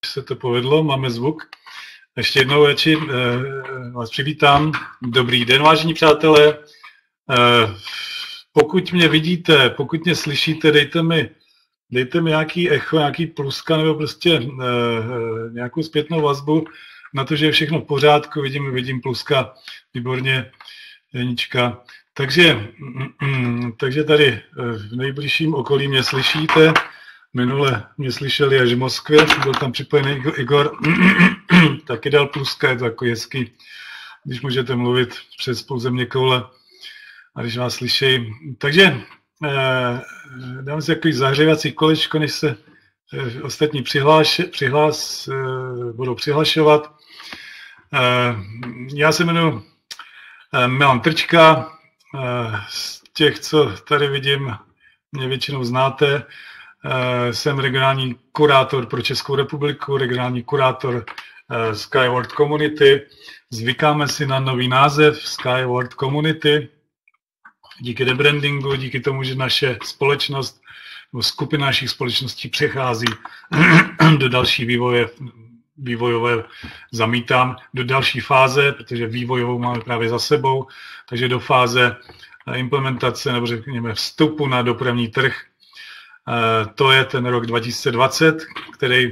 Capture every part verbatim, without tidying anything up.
se to povedlo, máme zvuk. Ještě jednou radši vás přivítám. Dobrý den, vážení přátelé. Pokud mě vidíte, pokud mě slyšíte, dejte mi, dejte mi nějaký echo, nějaký pluska nebo prostě nějakou zpětnou vazbu na to, že je všechno v pořádku. Vidím, vidím pluska, výborně, Janička. Takže, takže tady v nejbližším okolí mě slyšíte. Minule mě slyšeli až v Moskvě, byl tam připojený Igor, taky dal pluska, je to takový hezký, když můžete mluvit přes pozemní koule a když vás slyšejí. Takže eh, dám si takový zahřívací kolečko, než se eh, ostatní přihláš, přihlás, eh, budou přihlašovat. Eh, já se jmenuji eh, Milan Trčka, eh, z těch, co tady vidím, mě většinou znáte. Jsem regionální kurátor pro Českou republiku, regionální kurátor Skyward Community. Zvykáme si na nový název Skyward Community. Díky rebrandingu, díky tomu, že naše společnost nebo skupina našich společností přechází do další vývoje, vývojové, zamítám, do další fáze, protože vývojovou máme právě za sebou, takže do fáze implementace nebo řekněme vstupu na dopravní trh. To je ten rok dva tisíce dvacet, který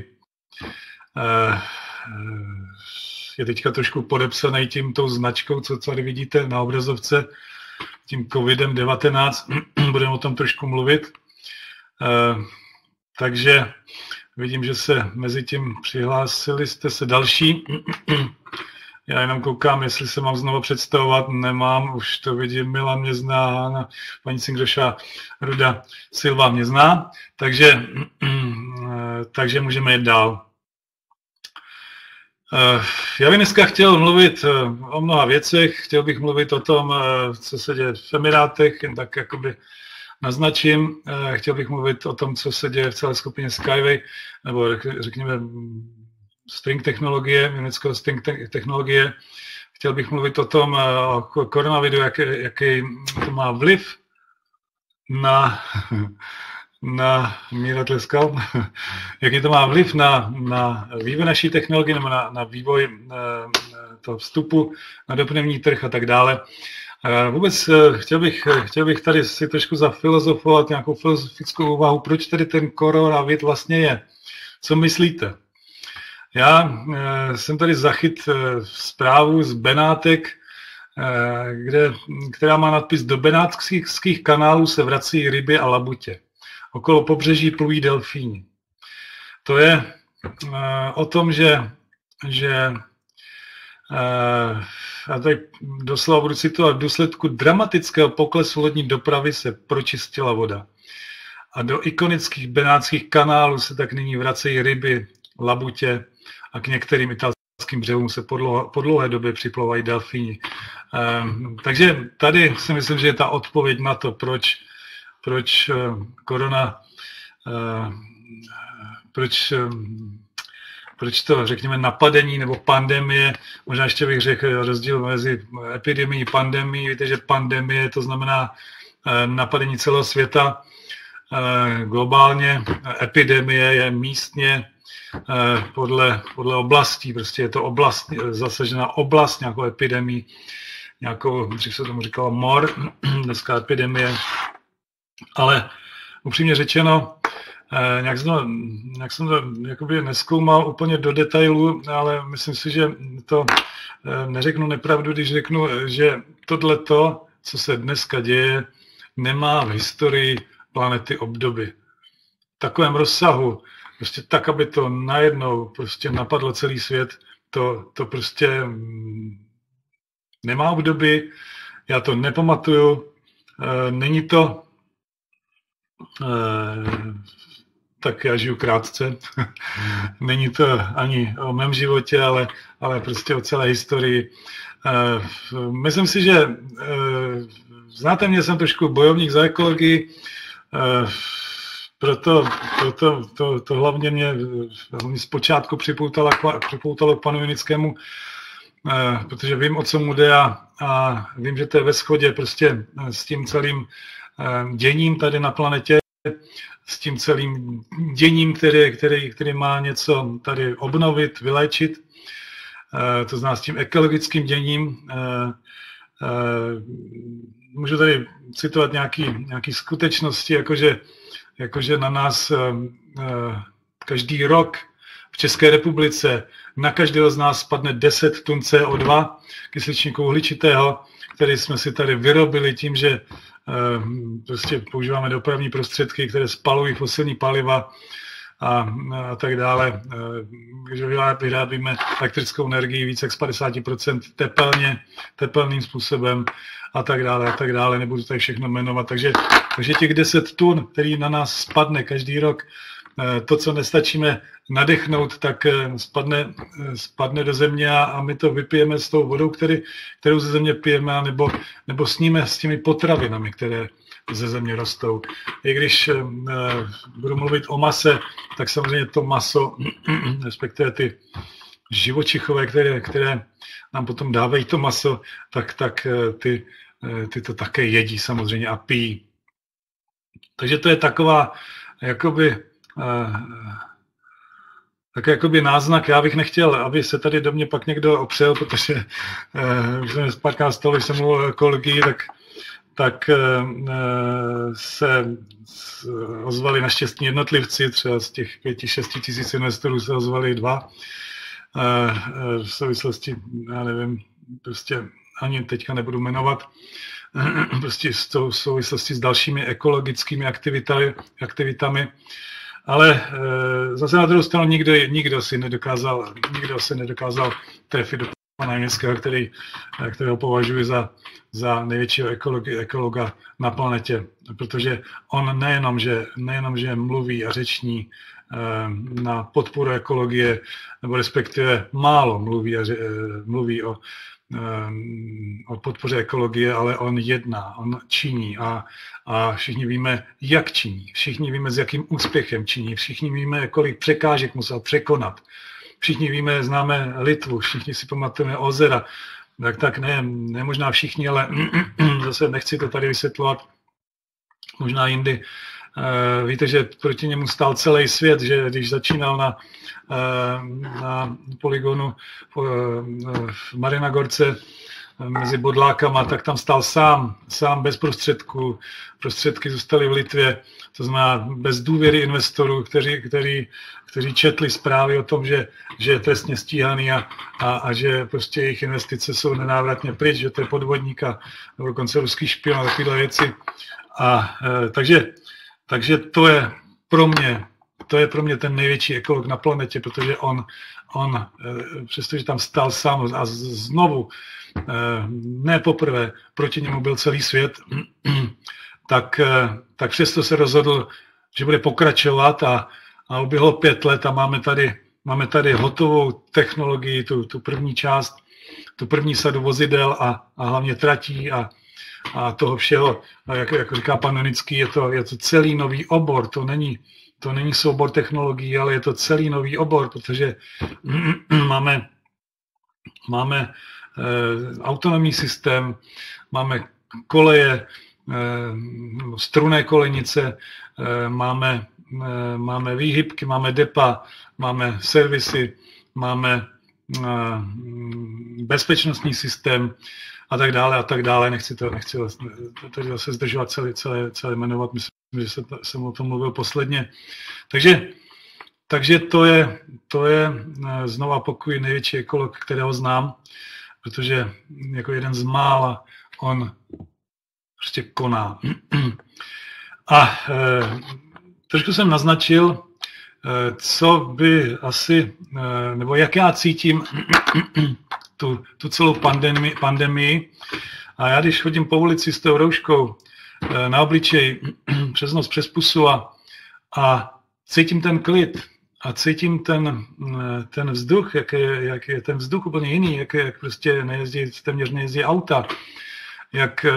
je teďka trošku podepsaný tím tou značkou, co tady vidíte na obrazovce, tím kovidem devatenáct. Budeme o tom trošku mluvit. Takže vidím, že se mezi tím přihlásili jste se další. Já jenom koukám, jestli se mám znovu představovat. Nemám, už to vidím, Milan mě zná, Hána, paní Cingroša, Ruda Silva mě zná, takže, takže můžeme jít dál. Já bych dneska chtěl mluvit o mnoha věcech, chtěl bych mluvit o tom, co se děje v Emirátech, jen tak jakoby naznačím. Chtěl bych mluvit o tom, co se děje v celé skupině Skyway, nebo řekněme String technologie, německého String technologie. Chtěl bych mluvit o tom, o koronaviru, jaký, jaký to má vliv na, na Míra tleskal, jaký to má vliv na, na vývoj naší technologie nebo na, na vývoj toho vstupu na dopravní trh a tak dále. Vůbec chtěl bych, chtěl bych tady si trošku zafilozofovat nějakou filozofickou úvahu, proč tady ten koronavir vlastně je. Co myslíte? Já e, jsem tady zachyt e, zprávu z Benátek, e, kde, která má nadpis: do benátských kanálů se vrací ryby a labutě. Okolo pobřeží plují delfíni. To je e, o tom, že, že e, a tady doslova budu citovat, v důsledku dramatického poklesu lodní dopravy se pročistila voda. A do ikonických benátských kanálů se tak nyní vracejí ryby, labutě, a k některým italským břehům se po, dlouho, po dlouhé době připlouvají delfíni. Um, takže tady si myslím, že je ta odpověď na to, proč, proč uh, korona, uh, proč, um, proč to, řekněme, napadení nebo pandemie, možná ještě bych řekl rozdíl mezi epidemií a pandemií. Víte, že pandemie to znamená uh, napadení celého světa uh, globálně, epidemie je místně, Podle, podle oblastí, prostě je to oblast, zasažená oblast nějakou epidemii, nějakou, dřív se tomu říkalo mor, dneska epidemie, ale upřímně řečeno, nějak jsem, to, nějak jsem to jakoby nezkoumal úplně do detailu, ale myslím si, že to neřeknu nepravdu, když řeknu, že tohleto, co se dneska děje, nemá v historii planety obdoby. V takovém rozsahu, prostě tak, aby to najednou prostě napadlo celý svět, to, to prostě nemá obdoby, já to nepamatuju, není to, tak já žiju krátce, není to ani o mém životě, ale, ale prostě o celé historii. Myslím si, že znáte mě, jsem trošku bojovník za ekologii, Proto, proto to, to hlavně mě zpočátku připoutalo, připoutalo k panu Junickému, eh, protože vím, o co mu jde a, a vím, že to je ve shodě prostě s tím celým eh, děním tady na planetě s tím celým děním, které, které, které má něco tady obnovit, vyléčit, to znamená s tím ekologickým děním. Můžu tady citovat nějaké nějaký skutečnosti, jakože, jakože na nás každý rok v České republice na každého z nás spadne deset tun C O dva, kysličníku uhličitého, který jsme si tady vyrobili tím, že prostě používáme dopravní prostředky, které spalují fosilní paliva a, a tak dále. Že vyrábíme elektrickou energii více jak z padesát procent tepelně, tepelným způsobem a tak dále a tak dále. Nebudu tady všechno jmenovat. Takže, takže těch deset tun, který na nás spadne každý rok, to, co nestačíme nadechnout, tak spadne, spadne do země a, a my to vypijeme s tou vodou, který, kterou ze země pijeme, nebo, nebo sníme s těmi potravinami, které ze země rostou. I když eh, budu mluvit o mase, tak samozřejmě to maso, respektive ty živočichové, které, které nám potom dávají to maso, tak, tak ty, ty to také jedí samozřejmě a pijí. Takže to je taková jakoby tak jakoby náznak. Já bych nechtěl, aby se tady do mě pak někdo opřel, protože už jsem párkrát stalo, když jsem mluvil o ekologii, tak, tak se ozvali naštěstí jednotlivci, třeba z těch pěti, šesti tisíc investorů se ozvali dva v souvislosti, já nevím, prostě ani teďka nebudu jmenovat, prostě v souvislosti s dalšími ekologickými aktivitami, aktivitami. Ale e, zase na druhou stranu nikdo, nikdo si nedokázal, nikdo se nedokázal trefit do pana Německého, který, kterého považuji za, za největšího ekologi, ekologa na planetě, protože on nejenom, že, nejenom, že mluví a řeční e, na podporu ekologie, nebo respektive málo mluví, a ře, e, mluví o o podpoře ekologie, ale on jedná, on činí a, a všichni víme, jak činí, všichni víme, s jakým úspěchem činí, všichni víme, kolik překážek musel překonat, všichni víme, známe Litvu, všichni si pamatujeme ozera, tak tak ne, ne možná všichni, ale zase nechci to tady vysvětlovat, možná jindy. Víte, že proti němu stál celý svět, že když začínal na, na poligonu v Marinagorce mezi bodlákama, tak tam stál sám, sám bez prostředků. Prostředky zůstaly v Litvě, to znamená bez důvěry investorů, kteří, kteří, kteří četli zprávy o tom, že, že je trestně stíhaný a, a, a že prostě jejich investice jsou nenávratně pryč, že to je podvodník a dokonce ruský špion a takovéhle věci. A, takže Takže to je pro mě, to je pro mě ten největší ekolog na planetě, protože on, on přestože tam stál sám a znovu, ne poprvé, proti němu byl celý svět, tak, tak přesto se rozhodl, že bude pokračovat a, a uběhlo pět let a máme tady, máme tady hotovou technologii, tu, tu první část, tu první sadu vozidel a, a hlavně tratí a a toho všeho, jak, jak říká pan Nonický, je to, je to celý nový obor, to není, to není soubor technologií, ale je to celý nový obor, protože máme, máme eh, autonomní systém, máme koleje, eh, strunné kolejnice, eh, máme, eh, máme výhybky, máme depa, máme servisy, máme eh, bezpečnostní systém, a tak dále, a tak dále. Nechci to, nechci tady zase zdržovat celé, celé, celé jmenovat, myslím, že se, jsem o tom mluvil posledně. Takže, takže to je, to je znova pokud největší ekolog, kterého znám, protože jako jeden z mála on prostě koná. A e, trošku jsem naznačil, e, co by asi, e, nebo jak já cítím Tu, tu celou pandemii, pandemii. A já, když chodím po ulici s tou rouškou na obličeji přes nos, přes pusu a, a cítím ten klid a cítím ten, ten vzduch, jak je, jak je ten vzduch úplně jiný, jak, jak prostě nejezdí, téměř nejezdí auta, jak,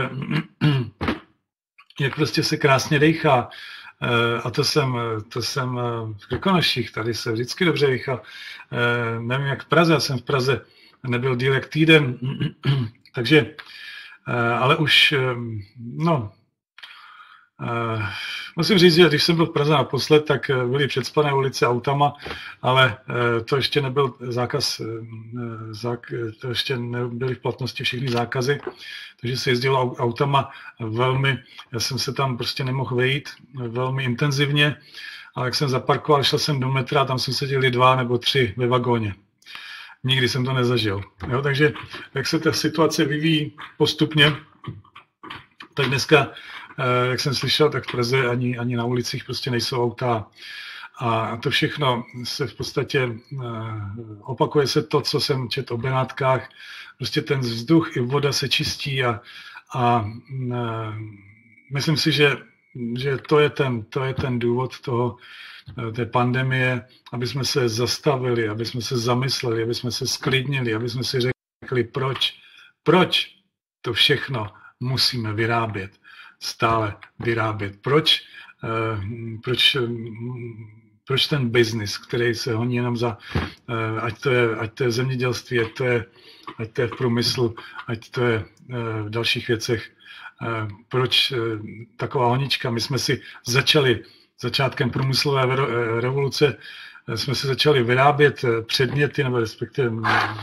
jak prostě se krásně dejchá. A to jsem, to jsem v Krkonoších, tady se vždycky dobře dejchá. Nevím, jak v Praze, já jsem v Praze nebyl díl jak týden, takže, ale už, no, Uh, musím říct, že když jsem byl v Praze naposled, tak byly předspané ulice autama, ale uh, to ještě nebyl zákaz, uh, zák, to ještě nebyly v platnosti všechny zákazy, takže se jezdilo autama velmi, já jsem se tam prostě nemohl vejít velmi intenzivně, ale jak jsem zaparkoval, šel jsem do metra, tam jsme seděli dva nebo tři ve vagóně. Nikdy jsem to nezažil. Jo, takže jak se ta situace vyvíjí postupně, tak dneska, jak jsem slyšel, tak v Praze ani, ani na ulicích prostě nejsou auta. A to všechno se v podstatě opakuje se to, co jsem četl o Benátkách. Prostě ten vzduch i voda se čistí a, a myslím si, že, že to je ten, to je ten důvod toho, té pandemie, aby jsme se zastavili, aby jsme se zamysleli, aby jsme se sklidnili, aby jsme si řekli, proč, proč to všechno musíme vyrábět, stále vyrábět. Proč, proč, proč ten biznis, který se honí jenom za, ať to je, ať to je v zemědělství, ať to je, ať to je v průmyslu, ať to je v dalších věcech, proč taková honička. My jsme si začali začátkem průmyslové revoluce, jsme si začali vyrábět předměty nebo respektive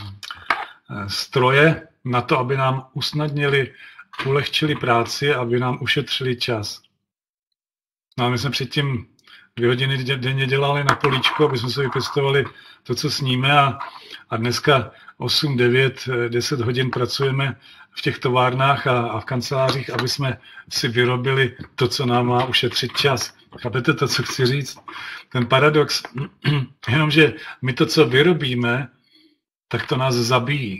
stroje na to, aby nám usnadnili, ulehčili práci, aby nám ušetřili čas. No a my jsme předtím dvě hodiny denně dělali na políčku, aby jsme si vypěstovali to, co sníme a, a dneska osm, devět, deset hodin pracujeme v těch továrnách a, a v kancelářích, aby jsme si vyrobili to, co nám má ušetřit čas. Chápete to, co chci říct? Ten paradox, jenomže my to, co vyrobíme, tak to nás zabíjí.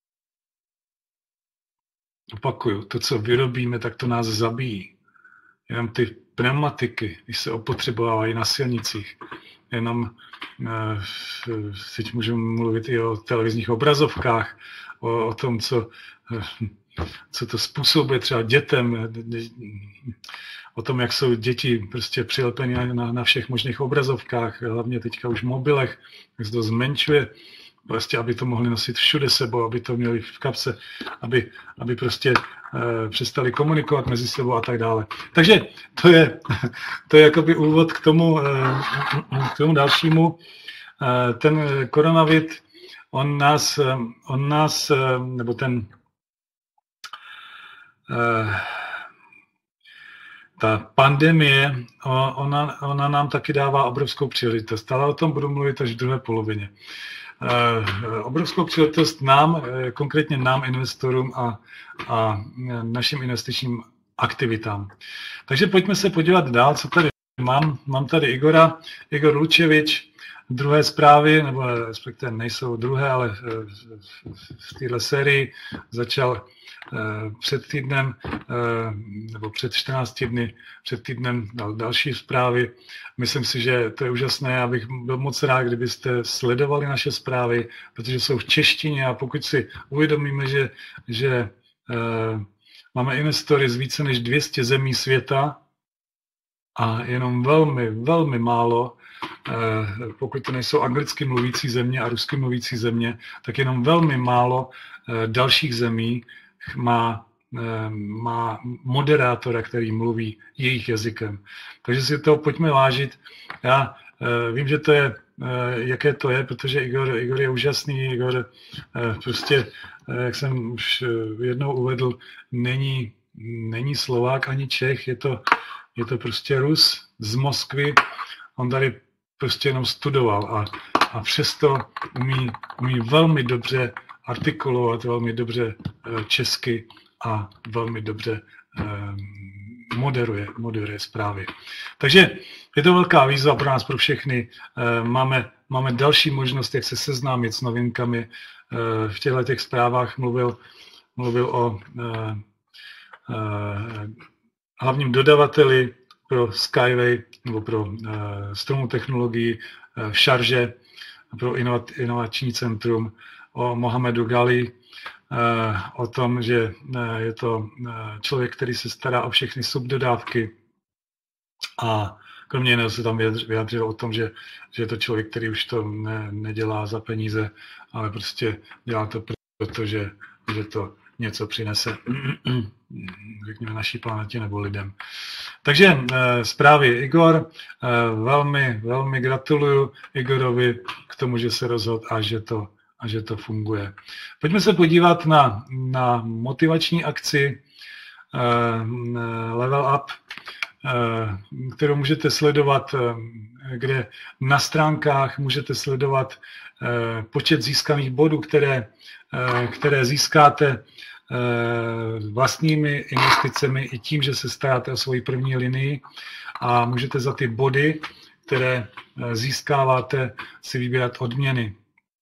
Opakuju, to, co vyrobíme, tak to nás zabíjí. Jenom ty pneumatiky, když se opotřebovávají na silnicích, jenom teď můžu mluvit i o televizních obrazovkách, o, o tom, co, co to způsobuje třeba dětem, o tom, jak jsou děti prostě přilepeny na, na všech možných obrazovkách, hlavně teďka už v mobilech, jak se to zmenšuje, prostě, aby to mohli nosit všude sebou, aby to měli v kapse, aby, aby prostě e, přestali komunikovat mezi sebou a tak dále. Takže to je, to je jakoby úvod k tomu, e, k tomu dalšímu. E, ten koronavir, on nás, on nás, nebo ten e, ta pandemie, ona, ona nám taky dává obrovskou příležitost, ale o tom budu mluvit až v druhé polovině. Obrovskou příležitost nám, konkrétně nám, investorům a, a našim investičním aktivitám. Takže pojďme se podívat dál, co tady mám. Mám tady Igora, Igor Lučevič, druhé zprávy, nebo respektive nejsou druhé, ale v téhle sérii začal před týdnem, nebo před čtrnácti dny, před týdnem dal další zprávy. Myslím si, že to je úžasné, já bych byl moc rád, kdybyste sledovali naše zprávy, protože jsou v češtině a pokud si uvědomíme, že, že máme investory z více než dvě stě zemí světa a jenom velmi, velmi málo, pokud to nejsou anglicky mluvící země a rusky mluvící země, tak jenom velmi málo dalších zemí má, má moderátora, který mluví jejich jazykem. Takže si to pojďme vážit. Já vím, že to je, jaké to je, protože Igor, Igor je úžasný. Igor prostě, jak jsem už jednou uvedl, není, není Slovák ani Čech, je to, je to prostě Rus z Moskvy. On tady prostě jenom studoval a, a přesto umí, umí velmi dobře artikulovat, velmi dobře česky a velmi dobře moderuje, moderuje zprávy. Takže je to velká výzva pro nás, pro všechny. Máme, máme další možnost, jak se seznámit s novinkami. V těchto těch zprávách mluvil, mluvil o hlavním dodavateli pro Skyway nebo pro strojovou technologii v Šarže, pro inovační centrum, o Mohamedu Gali, o tom, že je to člověk, který se stará o všechny subdodávky a kromě jiného se tam vyjádřil o tom, že, že je to člověk, který už to ne, nedělá za peníze, ale prostě dělá to proto, že, že to něco přinese. řekněme, naší planetě nebo lidem. Takže zprávy Igor, velmi, velmi gratuluju Igorovi k tomu, že se rozhodl a že to, a že to funguje. Pojďme se podívat na, na motivační akci Level Up, kterou můžete sledovat, kde na stránkách můžete sledovat počet získaných bodů, které, které získáte vlastními investicemi i tím, že se staráte o svoji první linii a můžete za ty body, které získáváte, si vybírat odměny.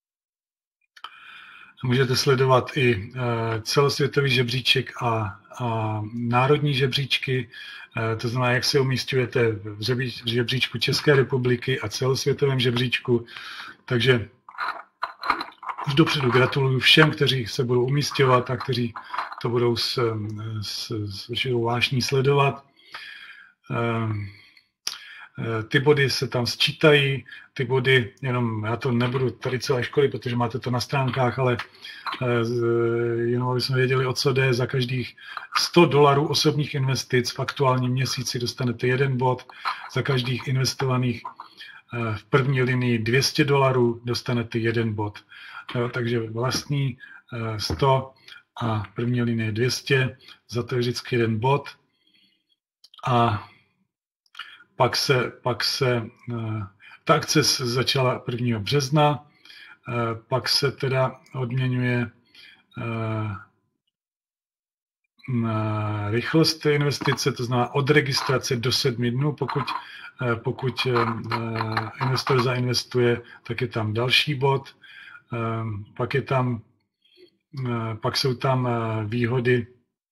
Můžete sledovat i celosvětový žebříček a, a národní žebříčky, to znamená, jak se umísťujete v žebříčku České republiky a celosvětovém žebříčku. Takže už dopředu gratuluju všem, kteří se budou umísťovat a kteří to budou s, s, s určitou vášní sledovat. Ty body se tam sčítají, ty body, jenom já to nebudu tady celé školy, protože máte to na stránkách, ale jenom aby jsme věděli, o co jde. Za každých sto dolarů osobních investic v aktuálním měsíci dostanete jeden bod, za každých investovaných v první linii dvě stě dolarů dostanete jeden bod. Jo, takže vlastní sto a první linie dvě stě, za to je vždycky jeden bod. A pak se, pak se ta akce začala prvního března, pak se teda odměňuje rychlost té investice, to znamená od registrace do sedmi dnů, pokud, pokud investor zainvestuje, tak je tam další bod, pak, je tam, pak jsou tam výhody,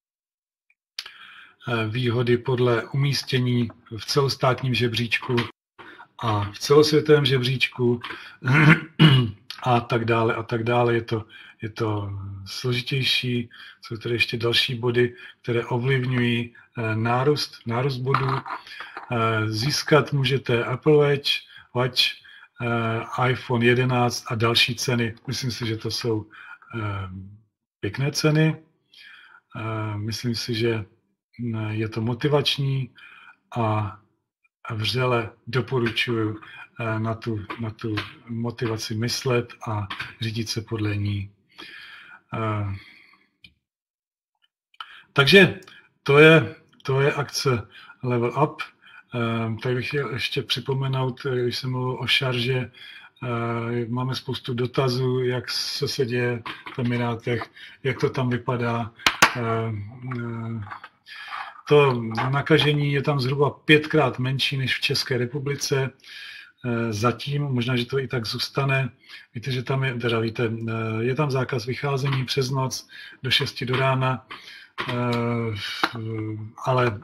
výhody podle umístění v celostátním žebříčku a v celosvětovém žebříčku a tak dále a tak dále. Je to, je to složitější, jsou tady ještě další body, které ovlivňují nárůst, nárůst bodů. Získat můžete Apple Watch, Watch, iPhone jedenáct a další ceny. Myslím si, že to jsou pěkné ceny. Myslím si, že je to motivační a vřele doporučuji na tu, na tu motivaci myslet a řídit se podle ní. Takže to je, to je akce Level Up. Tady bych chtěl ještě připomenout, když jsem mluvil o šarže, máme spoustu dotazů, jak se se děje v Emirátech, jak to tam vypadá. To nakažení je tam zhruba pětkrát menší než v České republice. Zatím, možná, že to i tak zůstane. Víte, že tam je, teda víte, je tam zákaz vycházení přes noc do šesti do rána, ale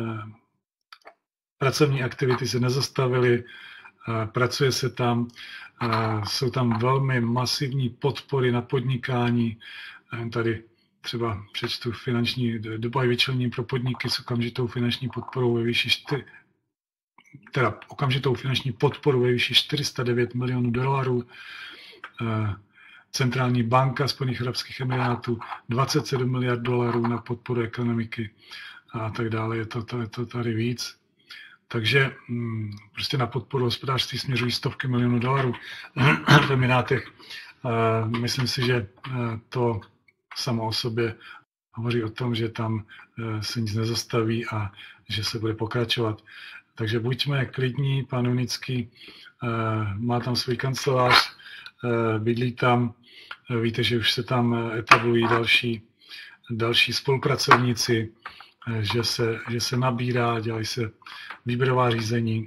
pracovní aktivity se nezastavily, pracuje se tam, jsou tam velmi masivní podpory na podnikání. Tady třeba přečtu finanční, Dubaj vyčlenění pro podniky s okamžitou finanční podporou ve výši čtyři, teda okamžitou finanční podporu ve výši čtyři sta devět milionů dolarů. Centrální banka Spojených arabských emirátů dvacet sedm miliard dolarů na podporu ekonomiky a tak dále. Je to, to, je to tady víc. Takže hm, prostě na podporu hospodářství směřují stovky milionů dolarů v Emirátech. Myslím si, že to samo o sobě hovoří o tom, že tam se nic nezastaví a že se bude pokračovat. Takže buďme klidní, pan Unický má tam svůj kancelář, bydlí tam, víte, že už se tam etablují další, další spolupracovníci, že se, že se nabírá, dělají se výběrová řízení.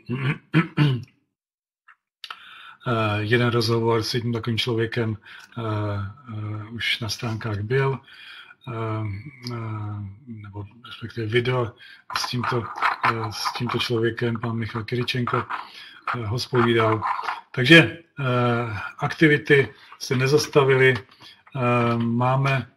Jeden rozhovor s jedním takovým člověkem už na stránkách byl, nebo respektive video s tímto, s tímto člověkem, pan Michal Kyričenko, ho zpovídal. Takže aktivity se nezastavily. Máme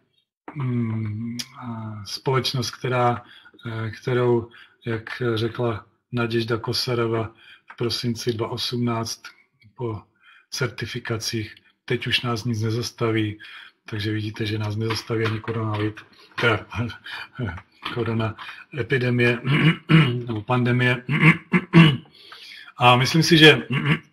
společnost, která, kterou, jak řekla Naděžda Kosarova v prosinci dva tisíce osmnáct po certifikacích, teď už nás nic nezastaví, takže vidíte, že nás nezastaví ani koronavir. korona epidemie nebo pandemie. A myslím si, že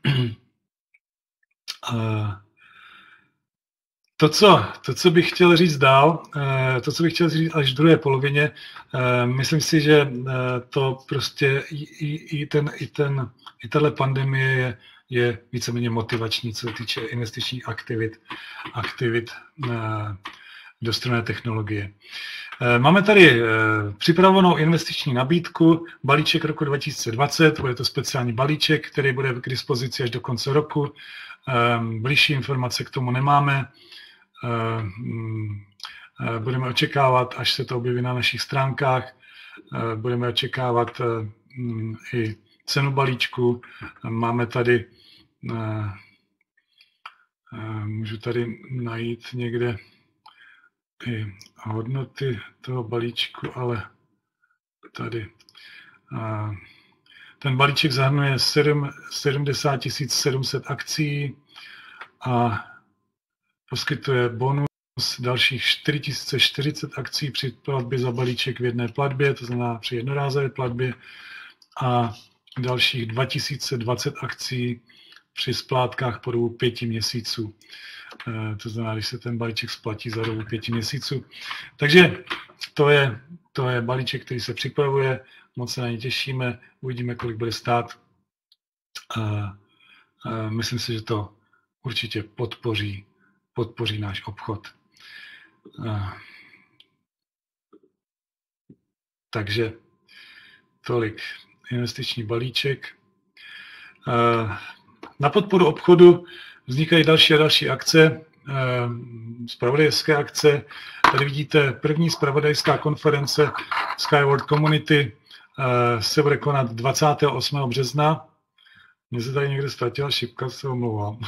to co, to, co bych chtěl říct dál, to, co bych chtěl říct až v druhé polovině, myslím si, že to prostě i, i, ten, i, ten, i tato pandemie je, je víceméně motivační, co se týče investičních aktivit, aktivit do strojné technologie. Máme tady připravenou investiční nabídku, balíček roku dva tisíce dvacet, bude to speciální balíček, který bude k dispozici až do konce roku. Bližší informace k tomu nemáme. Budeme očekávat, až se to objeví na našich stránkách, budeme očekávat i cenu balíčku. Máme tady, můžu tady najít někde i hodnoty toho balíčku, ale tady ten balíček zahrnuje sedmdesát tisíc sedm set akcí a poskytuje bonus dalších čtyři tisíce čtyřicet akcí při platbě za balíček v jedné platbě, to znamená při jednorázové platbě, a dalších dva tisíce dvacet akcí při splátkách po dobu pěti měsíců. To znamená, když se ten balíček splatí za dobu pěti měsíců. Takže to je, to je balíček, který se připravuje, moc se na ně těšíme, uvidíme, kolik bude stát. Myslím si, že to určitě podpoří, podpoří náš obchod. Takže tolik investiční balíček. Na podporu obchodu vznikají další a další akce, zpravodajské akce. Tady vidíte první zpravodajská konference Skyward Community se bude konat dvacátého osmého března. Mně se tady někde ztratila šipka, se omlouvám.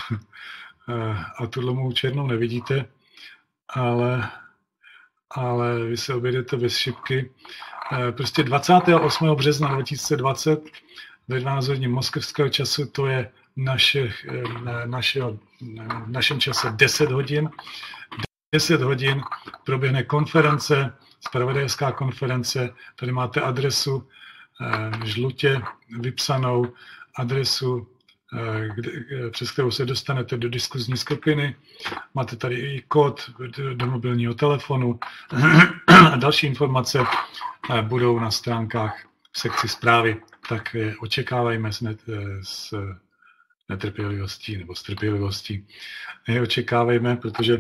A tuhle mou černou nevidíte, ale, ale vy se objedete bez šipky. Prostě dvacátého osmého března dva tisíce dvacet ve dvanáct hodin moskevského času, to je naše, našeho, v našem čase deset hodin. deset hodin proběhne konference, zpravodajská konference. Tady máte adresu žlutě vypsanou, adresu, kde, přes kterou se dostanete do diskuzní skupiny. Máte tady i kód do mobilního telefonu a další informace budou na stránkách v sekci zprávy. Tak je očekávajme s, net, s netrpělivostí nebo s trpělivostí. Je očekávejme, protože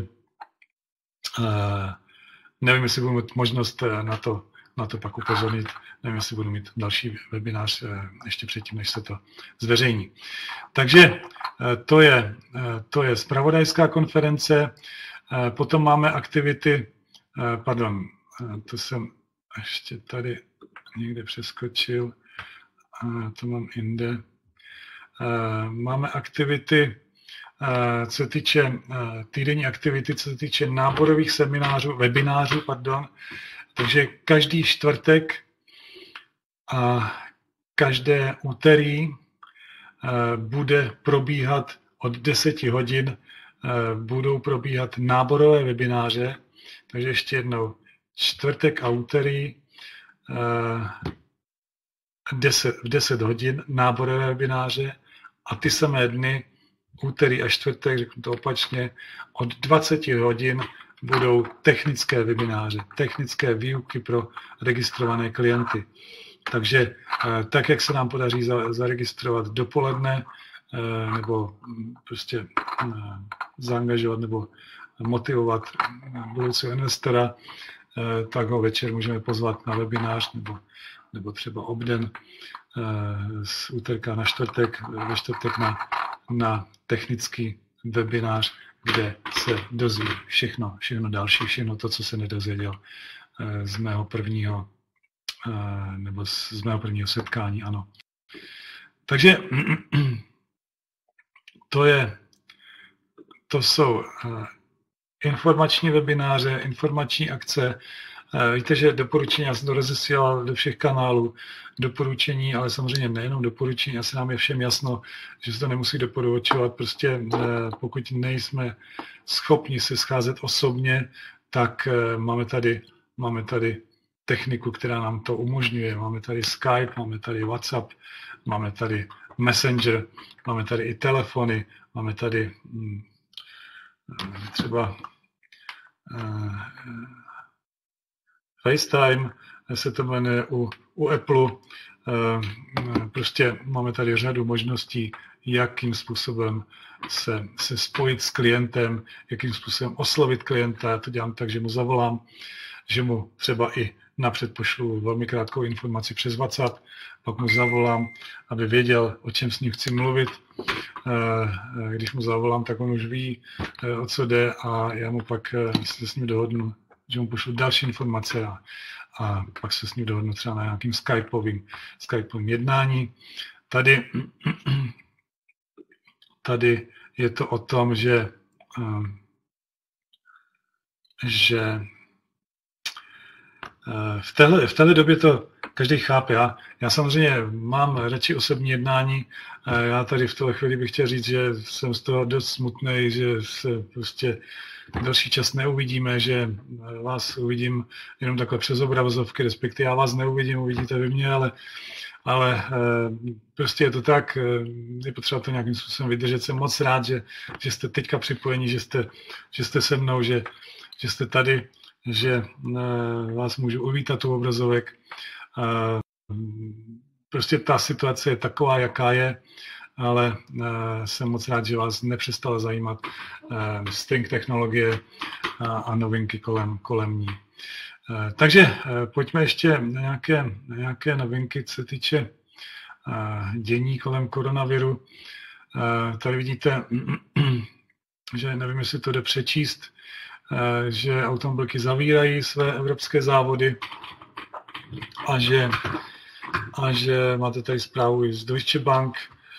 uh, nevím, jestli budu mít možnost na to, na to pak upozornit. Nevím, jestli budu mít další webinář uh, ještě předtím, než se to zveřejní. Takže uh, to je, uh, to je zpravodajská konference. Uh, potom máme aktivity, uh, pardon, uh, to jsem ještě tady někde přeskočil. Uh, to mám jinde. Uh, máme aktivity, uh, co se týče uh, týdenní aktivity, co se týče náborových seminářů, webinářů, pardon. Takže každý čtvrtek a každé úterý uh, bude probíhat od deseti hodin, uh, budou probíhat náborové webináře. Takže ještě jednou, čtvrtek a úterý uh, deset, v deset hodin náborové webináře a ty samé dny, úterý a čtvrtek, řeknu to opačně, od dvacet hodin budou technické webináře, technické výuky pro registrované klienty. Takže tak, jak se nám podaří zaregistrovat dopoledne nebo prostě zaangažovat nebo motivovat budoucího investora, tak ho večer můžeme pozvat na webinář nebo nebo třeba obden z úterka na čtvrtek, ve čtvrtek na, na technický webinář, kde se dozví všechno, všechno další, všechno to, co se nedozvěděl z mého prvního, nebo z mého prvního setkání, ano. Takže to je, to jsou informační webináře, informační akce. Víte, že doporučení, já jsem to rozesílal do všech kanálů, doporučení, ale samozřejmě nejenom doporučení, asi nám je všem jasno, že se to nemusí doporučovat, prostě pokud nejsme schopni se scházet osobně, tak máme tady, máme tady techniku, která nám to umožňuje. Máme tady Skype, máme tady WhatsApp, máme tady Messenger, máme tady i telefony, máme tady hm, třeba uh, FaceTime, se to jmenuje u, u Apple. Uh, prostě máme tady řadu možností, jakým způsobem se, se spojit s klientem, jakým způsobem oslovit klienta. Já to dělám tak, že mu zavolám, že mu třeba i napřed pošlu velmi krátkou informaci přes WhatsApp, pak mu zavolám, aby věděl, o čem s ním chci mluvit. Když mu zavolám, tak on už ví, o co jde a já mu pak se s ním dohodnu, že mu pošlu další informace a, a pak se s ním dohodnu třeba na nějakým skypovým, skypovým jednání. Tady, tady je to o tom, že, že v téhle, v téhle době to každý chápe. Já, já samozřejmě mám radši osobní jednání. Já tady v téhle chvíli bych chtěl říct, že jsem z toho dost smutný, že se prostě další čas neuvidíme, že vás uvidím jenom takhle přes obrazovky, respektive já vás neuvidím, uvidíte vy mě, ale, ale prostě je to tak, je potřeba to nějakým způsobem vydržet. Jsem moc rád, že, že jste teďka připojeni, že jste, že jste se mnou, že, že jste tady, že vás můžu uvítat u obrazovek. Prostě ta situace je taková, jaká je, ale jsem moc rád, že vás nepřestala zajímat string technologie a novinky kolem, kolem ní. Takže pojďme ještě na nějaké, na nějaké novinky, co se týče dění kolem koronaviru. Tady vidíte, že nevím, jestli to jde přečíst, že automobilky zavírají své evropské závody a že, a že máte tady zprávu i z Deutsche Bank.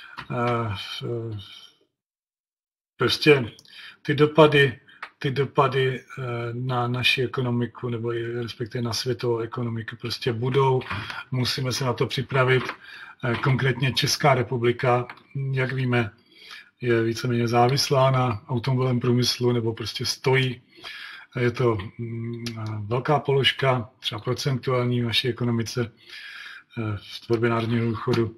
Prostě ty dopady, ty dopady na naši ekonomiku nebo respektive na světovou ekonomiku prostě budou. Musíme se na to připravit. Konkrétně Česká republika, jak víme, je víceméně závislá na automobilovém průmyslu nebo prostě stojí. Je to velká položka, třeba procentuální v naší ekonomice, v tvorbě národního důchodu.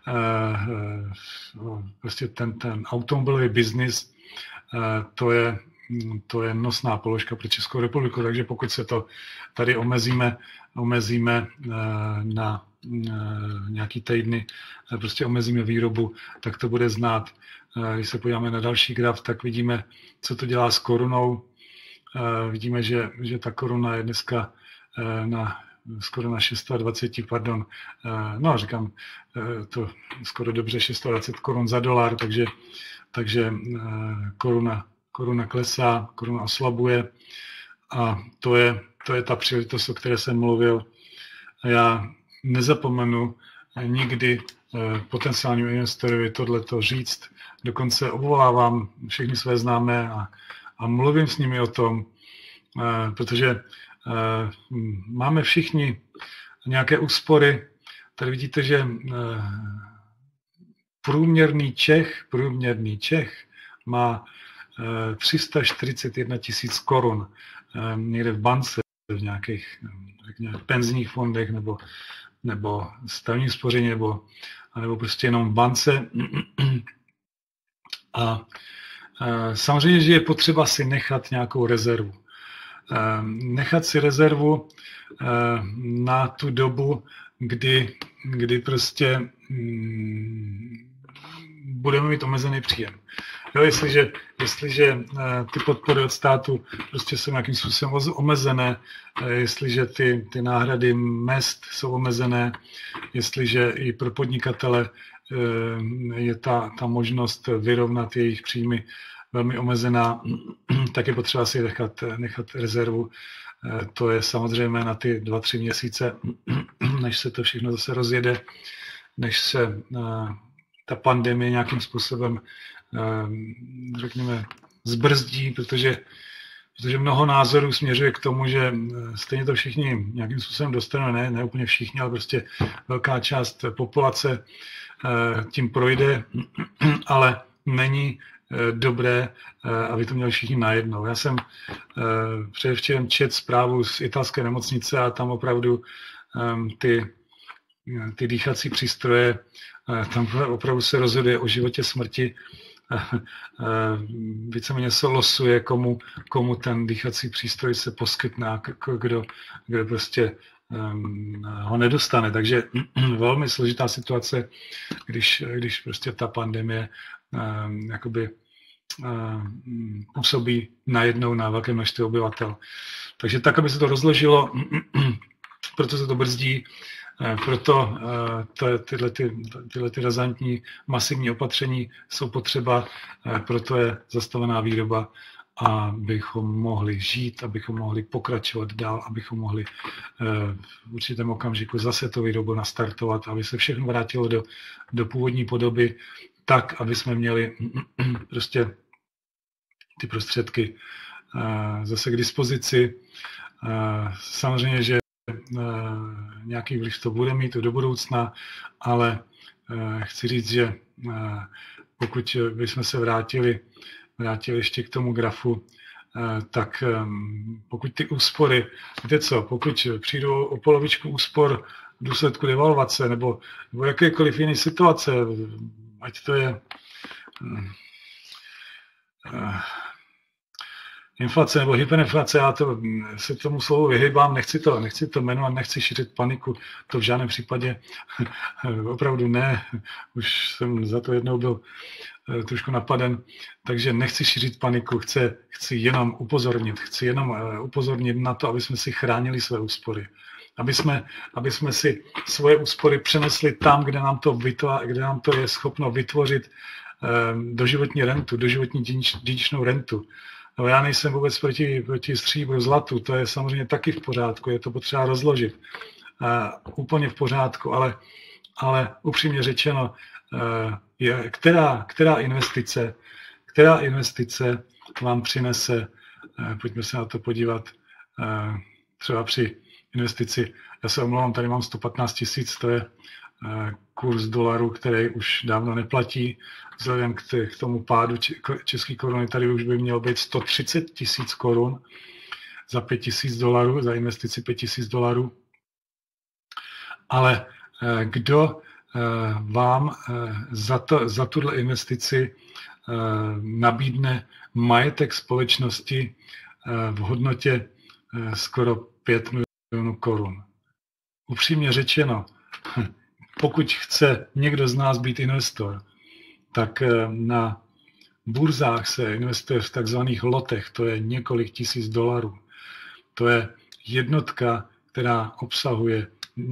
Prostě ten, ten automobilový biznis, to je, to je nosná položka pro Českou republiku, takže pokud se to tady omezíme, omezíme na nějaký týdny, prostě omezíme výrobu, tak to bude znát. Když se podíváme na další graf, tak vidíme, co to dělá s korunou. Vidíme, že, že ta koruna je dneska na skoro na dvacet šest, pardon, no říkám to skoro dobře, dvacet šest korun za dolar, takže, takže koruna, koruna klesá, koruna oslabuje a to je, to je ta příležitost, o které jsem mluvil. Já nezapomenu nikdy potenciálním investorovi tohleto říct, dokonce obvolávám všechny své známé a, a mluvím s nimi o tom, protože máme všichni nějaké úspory. Tady vidíte, že průměrný Čech, průměrný Čech má tři sta čtyřicet jedna tisíc korun někde v bance, v nějakých řekněme, penzijních fondech nebo, nebo stavním spoření, nebo, nebo prostě jenom v bance. A samozřejmě, že je potřeba si nechat nějakou rezervu. Nechat si rezervu na tu dobu, kdy, kdy prostě budeme mít omezený příjem. Jo, jestliže, jestliže ty podpory od státu prostě jsou nějakým způsobem omezené, jestliže ty, ty náhrady mezd jsou omezené, jestliže i pro podnikatele je ta, ta možnost vyrovnat jejich příjmy velmi omezená, tak je potřeba si nechat, nechat rezervu. To je samozřejmě na ty dva, tři měsíce, než se to všechno zase rozjede, než se ta pandemie nějakým způsobem, řekněme, zbrzdí, protože, protože mnoho názorů směřuje k tomu, že stejně to všichni nějakým způsobem dostanou, ne, ne úplně všichni, ale prostě velká část populace tím projde, ale není dobré, aby to měli všichni najednou. Já jsem předevčerem četl zprávu z italské nemocnice a tam opravdu ty, ty dýchací přístroje, tam opravdu se rozhoduje o životě smrti. Víceméně se losuje, komu, komu ten dýchací přístroj se poskytne, kdo, kdo prostě ho nedostane. Takže velmi složitá situace, když, když prostě ta pandemie jakoby působí najednou na velké množství obyvatel. Takže tak, aby se to rozložilo, proto se to brzdí, proto to, tyhle, ty, tyhle ty razantní masivní opatření jsou potřeba, proto je zastavená výroba, abychom mohli žít, abychom mohli pokračovat dál, abychom mohli v určitém okamžiku zase to výrobu nastartovat, aby se všechno vrátilo do, do původní podoby, tak, aby jsme měli prostě ty prostředky zase k dispozici. Samozřejmě, že nějaký vliv to bude mít do budoucna, ale chci říct, že pokud bychom se vrátili, vrátili ještě k tomu grafu, tak pokud ty úspory, víte co, pokud přijdou o polovičku úspor v důsledku devalvace nebo, nebo jakékoliv jiné situace, ať to je inflace nebo hyperinflace, já to, se tomu slovu vyhybám, nechci to, nechci to jmenovat, nechci šířit paniku, to v žádném případě opravdu ne, už jsem za to jednou byl trošku napaden, takže nechci šířit paniku, chci, chci jenom upozornit, chci jenom upozornit na to, aby jsme si chránili své úspory, aby jsme, aby jsme si svoje úspory přenesli tam, kde nám to, vytvoří, kde nám to je schopno vytvořit doživotní rentu, doživotní dědičnou rentu. No, já nejsem vůbec proti, proti stříbru, zlatu, to je samozřejmě taky v pořádku, je to potřeba rozložit. Uh, úplně v pořádku, ale, ale upřímně řečeno, uh, je, která, která, investice, která investice vám přinese, uh, pojďme se na to podívat, uh, třeba při investici, já se omlouvám, tady mám sto patnáct tisíc, to je uh, kurz dolaru, který už dávno neplatí, vzhledem k, t- k tomu pádu české koruny, tady už by mělo být sto třicet tisíc korun za pět tisíc dolarů, za investici pět tisíc dolarů. Ale eh, kdo eh, vám eh, za, to, za tuhle investici eh, nabídne majetek společnosti eh, v hodnotě eh, skoro pět milionů korun? Upřímně řečeno, pokud chce někdo z nás být investor, tak na burzách se investuje v takzvaných lotech, to je několik tisíc dolarů. To je jednotka, která obsahuje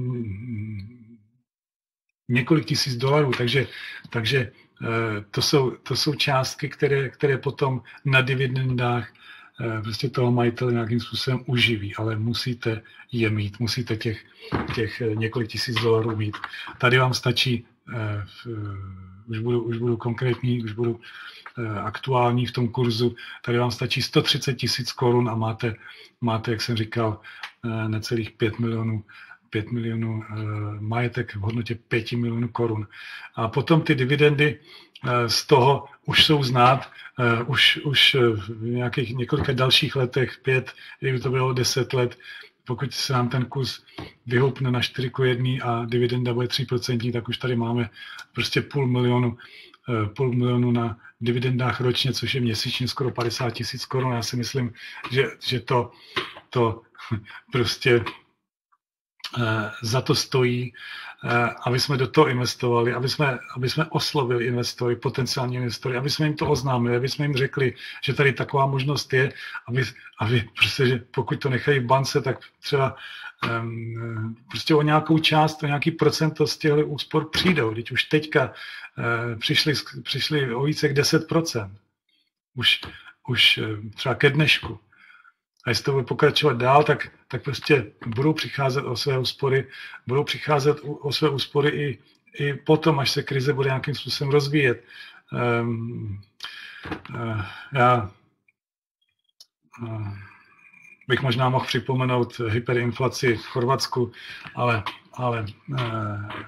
několik tisíc dolarů, takže, takže to, jsou, to jsou částky, které, které potom na dividendách prostě toho majitele nějakým způsobem uživí, ale musíte je mít, musíte těch, těch několik tisíc dolarů mít. Tady vám stačí, už budu, už budu konkrétní, už budu aktuální v tom kurzu, tady vám stačí sto třicet tisíc korun a máte, máte, jak jsem říkal, necelých pět milionů pět milionů majetek v hodnotě pět milionů korun. A potom ty dividendy z toho už jsou znát, už, už v nějakých několika dalších letech, pět, kdyby to bylo deset let, pokud se nám ten kurz vyhoupne na čtyři ku jedné a dividenda bude tři procenta, tak už tady máme prostě půl milionu, půl milionu na dividendách ročně, což je měsíčně skoro padesát tisíc korun. Já si myslím, že, že to, to prostě za to stojí, aby jsme do toho investovali, aby jsme, aby jsme oslovili investory, potenciální investory, aby jsme jim to oznámili, aby jsme jim řekli, že tady taková možnost je, aby, aby prostě, že pokud to nechají v bance, tak třeba um, prostě o nějakou část, o nějaký procento z těchto úspor přijdou. Teď už teďka uh, přišli, přišli o více jak deset procent. Už, už uh, třeba ke dnešku. A jestli to bude pokračovat dál, tak, tak prostě budou přicházet o své úspory, budou přicházet o své úspory i, i potom, až se krize bude nějakým způsobem rozvíjet. Um, uh, já uh, bych možná mohl připomenout hyperinflaci v Chorvatsku, ale, ale uh,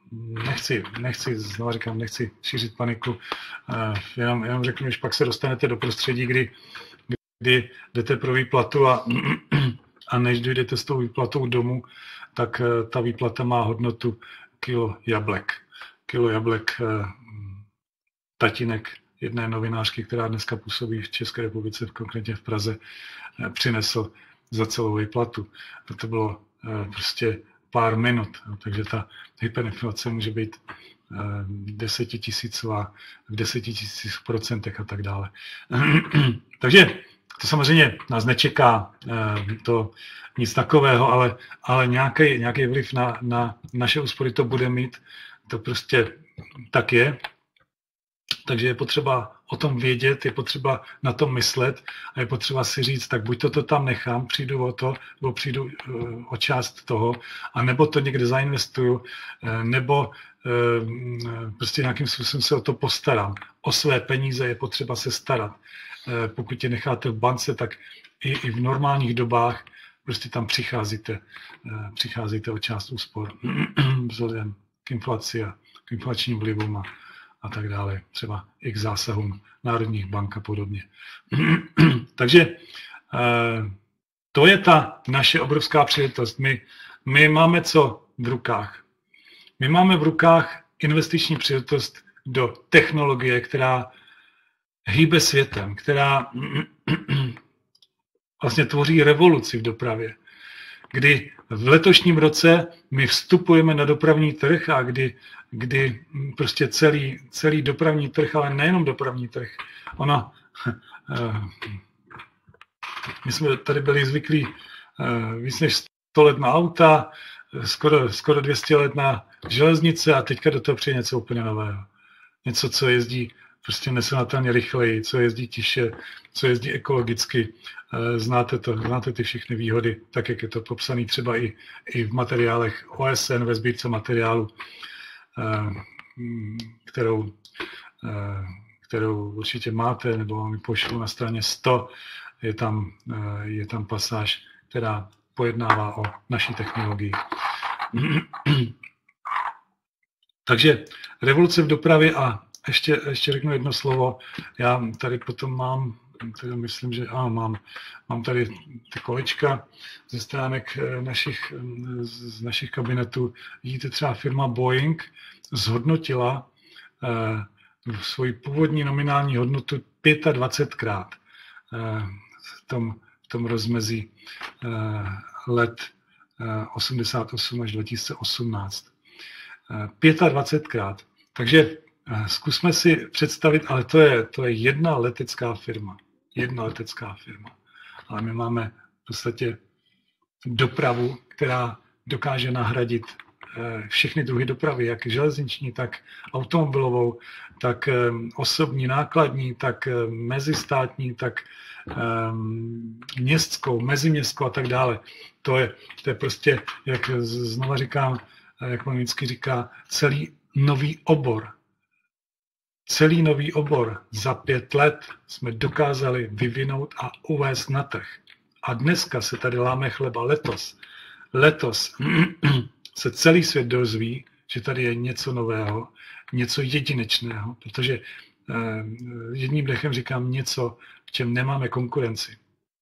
nechci, nechci, znovu říkám, nechci šířit paniku, jenom, jenom řeknu, že pak se dostanete do prostředí, kdy, kdy jdete pro výplatu a, a než dojdete s tou výplatou domů, tak ta výplata má hodnotu kilo jablek. Kilo jablek tatínek jedné novinářky, která dneska působí v České republice, konkrétně v Praze, přinesl za celou výplatu. To bylo prostě pár minut, takže ta hyperinflace může být desetitisícová v desetitisících procentech a tak dále. Takže to samozřejmě nás nečeká to nic takového, ale, ale nějaký, nějaký vliv na, na naše úspory to bude mít, to prostě tak je. Takže je potřeba o tom vědět, je potřeba na tom myslet a je potřeba si říct, tak buď to, to tam nechám, přijdu o to, nebo přijdu uh, o část toho, a nebo to někde zainvestuju, uh, nebo uh, prostě nějakým způsobem se o to postarám. O své peníze je potřeba se starat. Uh, pokud je necháte v bance, tak i, i v normálních dobách prostě tam přicházíte, uh, přicházíte o část úspor vzhledem k inflaci a k inflačním vlivům a a tak dále, třeba i k zásahům národních bank a podobně. Takže to je ta naše obrovská příležitost. My, my máme co v rukách? My máme v rukách investiční příležitost do technologie, která hýbe světem, která vlastně tvoří revoluci v dopravě. Kdy v letošním roce my vstupujeme na dopravní trh a kdy, kdy prostě celý, celý dopravní trh, ale nejenom dopravní trh, ona, my jsme tady byli zvyklí víc než sto let na auta, skoro, skoro dvě stě let na železnice a teďka do toho přijde něco úplně nového. Něco, co jezdí prostě nesrovnatelně rychleji, co jezdí tiše, co jezdí ekologicky. Znáte to, znáte ty všechny výhody, tak jak je to popsané třeba i, i v materiálech O S N ve sbírce materiálu, kterou, kterou určitě máte, nebo vám ji pošlu na straně sto, je tam, je tam pasáž, která pojednává o naší technologii. Takže revoluce v dopravě a ještě, ještě řeknu jedno slovo. Já tady potom mám, tady myslím, že ano, mám, mám tady ty kolečka ze stránek našich, z našich kabinetů. Vidíte, třeba firma Boeing zhodnotila eh, svoji původní nominální hodnotu dvacetpětkrát eh, v, tom, v tom rozmezí eh, let eh, osmdesát osm až dva tisíce osmnáct. Eh, dvacetpětkrát. Takže zkusme si představit, ale to je, to je jedna letecká firma. Jedna letecká firma. Ale my máme v podstatě dopravu, která dokáže nahradit všechny druhy dopravy, jak železniční, tak automobilovou, tak osobní, nákladní, tak mezistátní, tak městskou, meziměstskou a tak dále. To je, to je prostě, jak znova říkám, jak man vždycky říká, celý nový obor. Celý nový obor za pět let jsme dokázali vyvinout a uvést na trh. A dneska se tady láme chleba. Letos, letos se celý svět dozví, že tady je něco nového, něco jedinečného, protože eh, jedním dechem říkám něco, v čem nemáme konkurenci.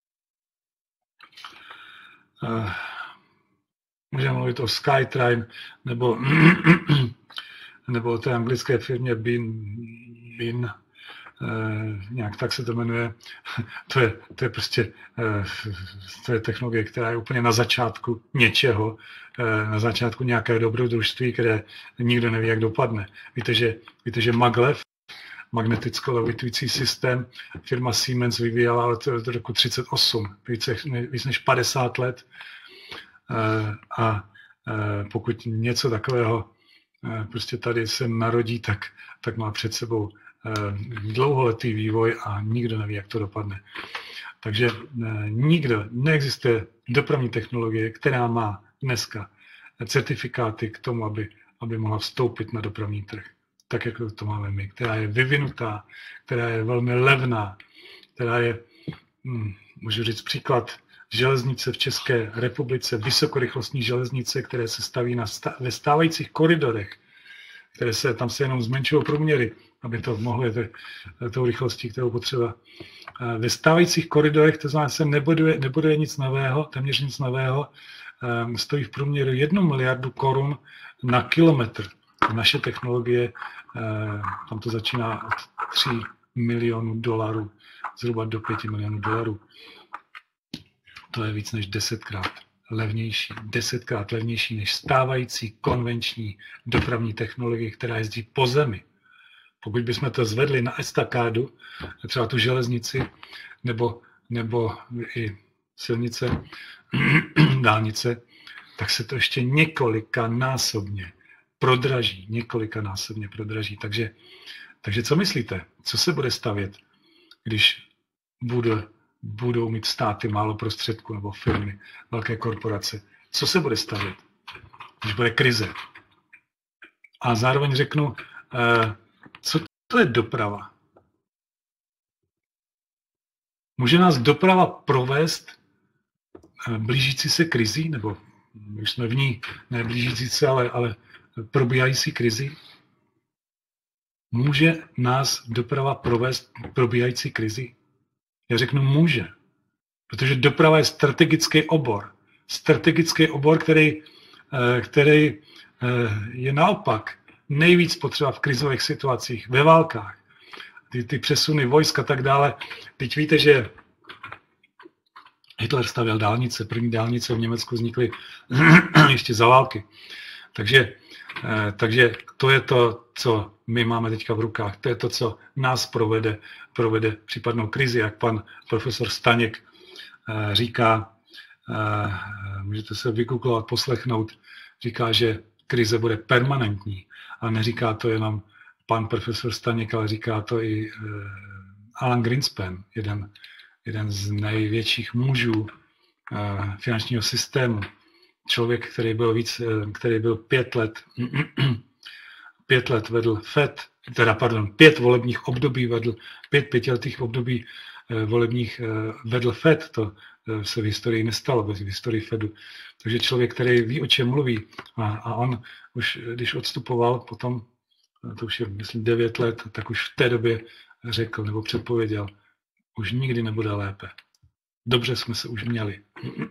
Eh, můžeme mluvit o Skytrain nebo nebo o té anglické firmě Bin, Bin eh, nějak tak se to jmenuje. To je, to je prostě eh, to je technologie, která je úplně na začátku něčeho, eh, na začátku nějaké dobrodružství, které nikdo neví, jak dopadne. Víte, že, víte, že maglev, magneticko-levitující systém, firma Siemens vyvíjela od roku třicet osm, více, víc než padesát let. Eh, a eh, pokud něco takového prostě tady se narodí, tak, tak má před sebou dlouholetý vývoj a nikdo neví, jak to dopadne. Takže nikdo, neexistuje dopravní technologie, která má dneska certifikáty k tomu, aby, aby mohla vstoupit na dopravní trh, tak jak to máme my, která je vyvinutá, která je velmi levná, která je, hm, můžu říct příklad, železnice v České republice, vysokorychlostní železnice, které se staví na sta- ve stávajících koridorech, které se, tam se jenom zmenšují průměry, aby to mohlo jít tou rychlostí, kterou potřeba. Ve stávajících koridorech, to znamená, se nebuduje, nebuduje nic nového, téměř nic nového, stojí v průměru jednu miliardu korun na kilometr. Naše technologie, tam to začíná od tří milionů dolarů, zhruba do pěti milionů dolarů. To je víc než desetkrát levnější, desetkrát levnější než stávající konvenční dopravní technologie, která jezdí po zemi. Pokud bychom to zvedli na estakádu, třeba tu železnici, nebo, nebo i silnice, dálnice, tak se to ještě několika násobně prodraží, několika násobně prodraží. Takže, takže co myslíte? Co se bude stavět, když bude, budou mít státy málo prostředků nebo firmy, velké korporace? Co se bude stavět, když bude krize? A zároveň řeknu, co to je doprava? Může nás doprava provést blížící se krizi, nebo už jsme v ní, ne blížící se, ale, ale probíhající krizi? Může nás doprava provést probíhající krizi? Já řeknu může, protože doprava je strategický obor. Strategický obor, který, který je naopak nejvíc potřeba v krizových situacích, ve válkách. Ty, ty přesuny vojsk a tak dále. Teď víte, že Hitler stavěl dálnice, první dálnice v Německu vznikly ještě za války. Takže, takže to je to, co my máme teďka v rukách. To je to, co nás provede, provede případnou krizi, jak pan profesor Staněk říká, můžete se vygooglovat, poslechnout, říká, že krize bude permanentní. A neříká to jenom pan profesor Staněk, ale říká to i Alan Greenspan, jeden, jeden z největších mužů finančního systému. Člověk, který byl víc, který byl pět let, pět let vedl Fed, teda pardon, pět volebních období vedl, pět pětiletých období volebních vedl Fed, to se v historii nestalo, v historii Fedu. Takže člověk, který ví, o čem mluví, a, a on už, když odstupoval potom, to už je, myslím, devět let, tak už v té době řekl nebo předpověděl, už nikdy nebude lépe. Dobře jsme se už měli.